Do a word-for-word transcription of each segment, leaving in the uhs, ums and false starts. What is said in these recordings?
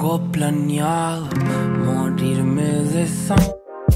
tengo planeado morirme de sangre.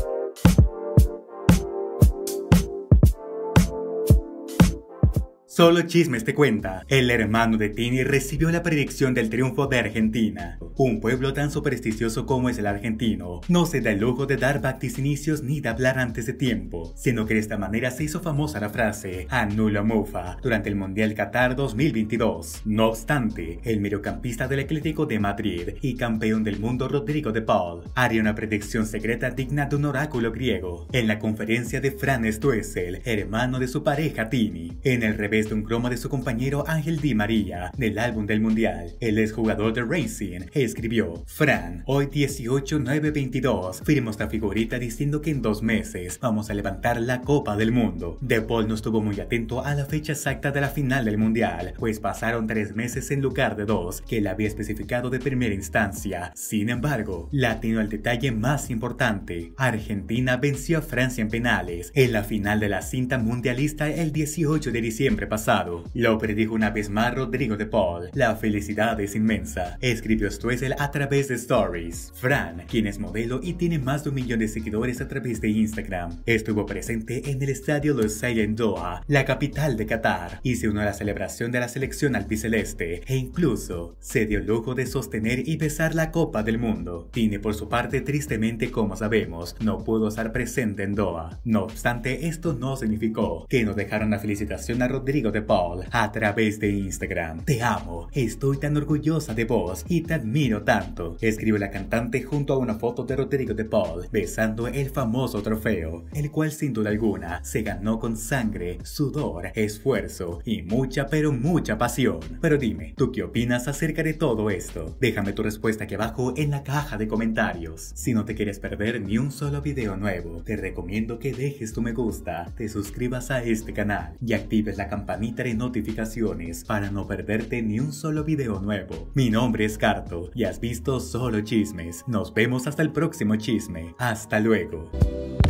Solo Chismes te cuenta, el hermano de Tini recibió la predicción del triunfo de Argentina. Un pueblo tan supersticioso como es el argentino, no se da el lujo de dar vaticinicios ni de hablar antes de tiempo, sino que de esta manera se hizo famosa la frase "Anula Mufa" durante el Mundial Qatar dos mil veintidós. No obstante, el mediocampista del Atlético de Madrid y campeón del mundo Rodrigo de Paul haría una predicción secreta digna de un oráculo griego en la conferencia de Fran Stoessel, hermano de su pareja Tini, en el revés de un cromo de su compañero Ángel Di María del álbum del mundial. El exjugador de Racing escribió: "Fran, hoy dieciocho nueve veintidós firmó esta figurita diciendo que en dos meses vamos a levantar la Copa del Mundo". De Paul no estuvo muy atento a la fecha exacta de la final del mundial, pues pasaron tres meses en lugar de dos que él había especificado de primera instancia. Sin embargo, le atinó al detalle más importante: Argentina venció a Francia en penales en la final de la cinta mundialista el dieciocho de diciembre pasado. Lo predijo una vez más Rodrigo de Paul. "La felicidad es inmensa", escribió Stoessel a través de Stories. Fran, quien es modelo y tiene más de un millón de seguidores a través de Instagram, estuvo presente en el estadio Lusail en Doha, la capital de Qatar, y se unió a la celebración de la selección albiceleste, e incluso se dio el lujo de sostener y besar la Copa del Mundo. Tini, por su parte, tristemente, como sabemos, no pudo estar presente en Doha. No obstante, esto no significó que no dejaron la felicitación a Rodrigo de Paul a través de Instagram. "Te amo, estoy tan orgullosa de vos y te admiro tanto", escribió la cantante junto a una foto de Rodrigo de Paul besando el famoso trofeo, el cual sin duda alguna se ganó con sangre, sudor, esfuerzo y mucha pero mucha pasión. Pero dime, ¿tú qué opinas acerca de todo esto? Déjame tu respuesta aquí abajo en la caja de comentarios. Si no te quieres perder ni un solo video nuevo, te recomiendo que dejes tu me gusta, te suscribas a este canal y actives la campanita de notificaciones para no perderte ni un solo video nuevo. Mi nombre es Carto y has visto Solo Chismes. Nos vemos hasta el próximo chisme. Hasta luego.